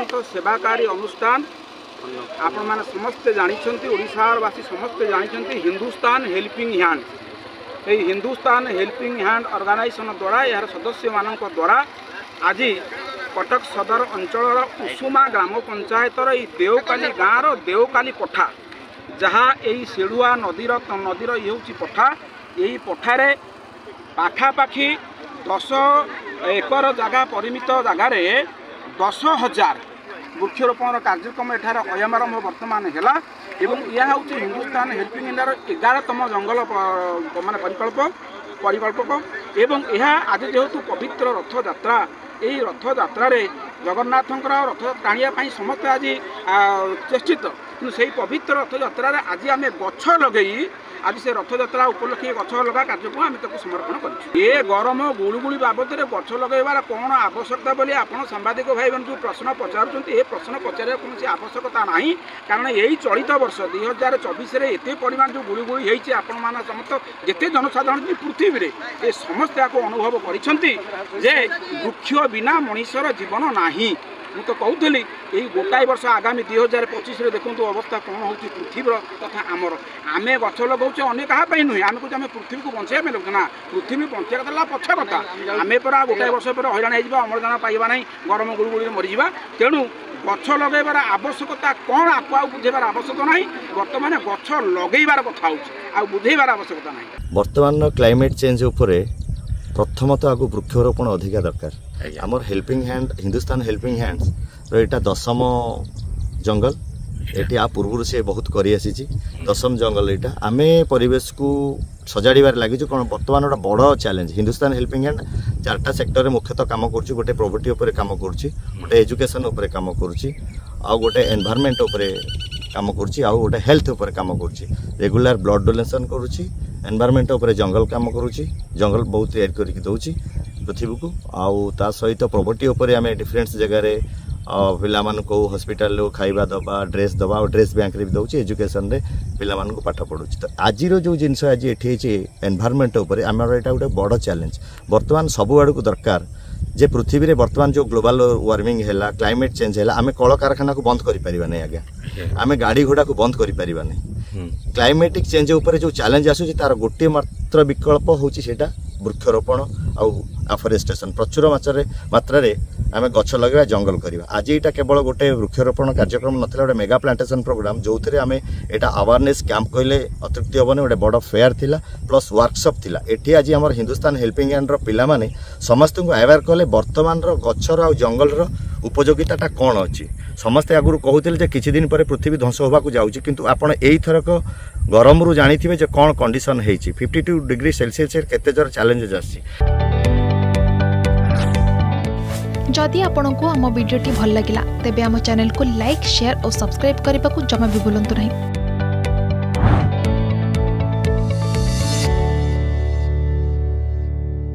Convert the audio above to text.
उन्नत सेवाकारी अनुष्ठान आपण मैंने समस्ते जानते ओडिशावासी समस्ते जानते हिंदुस्तान हेल्पिंग हैंड। ये हिंदुस्तान हेल्पिंग हैंड ऑर्गेनाइजेशन द्वारा यार सदस्य मान द्वारा आज कटक सदर अंचल उषुमा ग्राम पंचायतर देवकाली गाँव देवकाली पठा जहाँ यही सेडुआ नदीर ये हूँ पठा यही पठारे पाखापाखि 10 एकर जगह परिमित जगार 10,000 वृक्षरोपण कार्यक्रम एठार अयमारंभ वर्तमान है एवं यह हूँ हिंदुस्तान हेल्पिंग इंडिया 11तम जंगल माने परिकल्पक एवं यह आज जेहेतु पवित्र रथ यात्रा यही रथ यात्रा जगन्नाथ रथ टाणिया समस्त आज चेष्टित कि से पवित्र रथ यात्रा आज आम गछ लगे आज से रथ यात्रा उपलक्षे गछ लगा कार्यक्रम आम समर्पण कर ये गरम गुड़गुड़ी बाबद गछ लगेबार कौन आवश्यकता बोली आपन सांबादिक भाई जो प्रश्न पचार ये प्रश्न पचार कौन आवश्यकता ना कारण यही चलित वर्ष 2024 एत परिमाण जो गुड़गुड़ी होती आपण मान समस्त जिते जनसाधारण पृथ्वी में ये समस्त अनुभव कर वृक्ष बिना मनीषर जीवन नाही। मु तो कहूली यही गोटाए वर्ष आगामी 2025 देखो अवस्था कौन हो पृथ्वी तथा आमर आम गछ लगाऊे अने क्या नुहे आम कहे आम पृथ्वी को बचाई लगे ना पृथ्वी बचा कथा पछ कथा आम पर गोटाए वर्ष पर हईराण हो अम्लजान पाइबा ना गरम गुड़गुड़ी मरीजा तेणु गछ लगेबार आवश्यकता कौन आपको बुझेबार आवश्यकता ना बर्तमान गछ लगेबार कथा हो बुझेबार आवश्यकता ना। बर्तमान क्लाइमेट चेंज उपरे प्रथमत आगु वृक्षरोपण अधिका दरकार आमर helping hand Hindustan helping hands यहाँ 10म जंगल ये पूर्व से बहुत कर 10म जंगल यहाँ आम परिवेश को सजाड़बार लगी कौन बर्तमान गोटे बड़ चैलेंज हिंदुस्तान हेल्पिंग हैंड 4टा सेक्टर मुख्यतः काम कर गोटे प्रोपर्टी उपर काम कर एजुकेशन उपर काम कर एनवायरनमेंट उपर काम कर हेल्थ उपर काम कर रेगुलर ब्लड डोनेशन करुच्ची एनवायरनमेंट उपर जंगल काम करुच्ची जंगल बहुत तैयारी करके दौची पृथ्वी को आउ ता सहित प्रॉपर्टी उपर आम डिफरेन्ट जगार पिला को हॉस्पिटल खाइबा दबा ड्रेस दबा ड्रेस बैंक रे भी दौची एजुकेशन रे पिला को पाठ पढ़ुची तो आज जो जिनस आज ये एनवायरनमेंट उपर आमर यहाँ गोटे बड़ चैलेंज बर्तमान सबु आड़ को दरकार जे पृथ्वी रे बर्तमान जो ग्लोबल वार्मिंग है क्लाइमेट चेंज है आम कल कारखाना को बंद कर पारिबा नहीं आज्ञा आम गाड़ी घोड़ा को बंद कर पारिबा नहीं क्लाइमेटिक चेंज उपर जो चैलेंज आसुची तार गोटे मात्र विकल्प होची सेटा वृक्षरोपण आफरेस्टेशन प्रचुर मात्रा आम गछ लगे जंगल करवा आज यहाँ केवल गोटे वृक्षरोपण कार्यक्रम नाला गोटे मेगा प्लांटेशन प्रोग्राम जो थे आम यहाँ अवेयरनेस कैंप कहले अत्युक्ति हेनी गोटे बड़ फेयर थिला प्लस वर्कशॉप थिला एठी आज आम हिंदुस्तान हेल्पिंग हैंड पिला माने समस्त को अवेयर कले वर्तमान गछर आ जंगल उपयोगिता कौन अच्छी समस्ते आगुरी कहते किछि दिन पर पृथ्वी ध्वंस होगा जाऊँगी किंतु आपण एई थरक गरम रू जानिथिबे जे कौन कंडीशन होती 52 डिग्री सेल्सियस केते जोर चैलेंजेस आसी। जदि आपंक आम भिडी भल लगा तेब आम चैनल को लाइक शेयर और सब्सक्राइब करने को जमा भी भूलु नहीं।